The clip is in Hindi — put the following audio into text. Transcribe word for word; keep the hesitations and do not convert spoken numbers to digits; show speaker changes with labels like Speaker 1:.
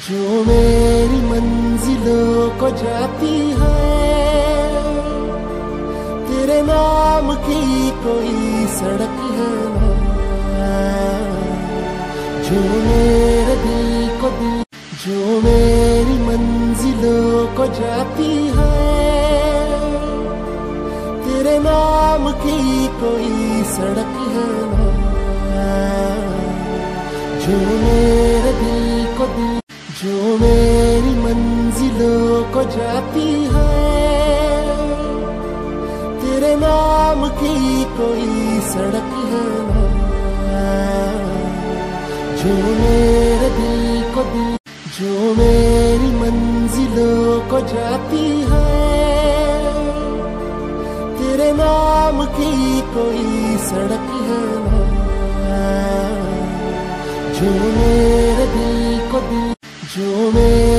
Speaker 1: जो मेरी मंजिलों को जाती है, तेरे नाम की कोई सड़क है ना, जो मेरे दिल को दिल, जो मेरी मंजिलों को जाती है, तेरे नाम की कोई सड़क है ना, जो मेरे दिल को दिल, जो मेरी मंजिलों को जाती है, तेरे नाम की कोई सड़क है ना, जो मेरे दिल को दिल, जो मेरी मंजिलों को जाती है, तेरे नाम की कोई सड़क है ना, जो मेरे दिल को दिल, जो मेरे